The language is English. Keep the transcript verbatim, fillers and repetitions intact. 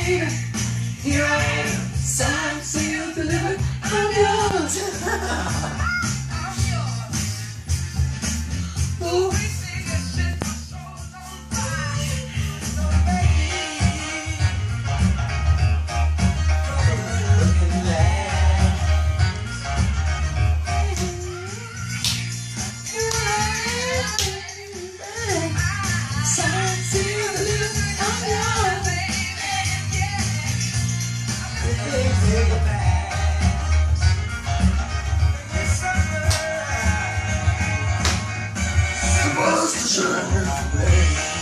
baby, here I am, signed, sealed, delivered, I'm yours. Ooh. Supposed to shine.